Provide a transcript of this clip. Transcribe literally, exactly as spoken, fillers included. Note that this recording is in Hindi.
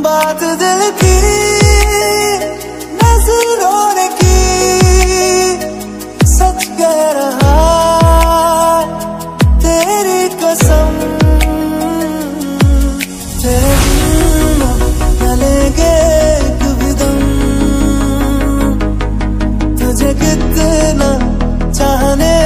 बात दिल की नजरों ने की, सच कह रहा तेरी कसम। तेरे बिन न लेंगे कभी दम, तुझे कितना चाहने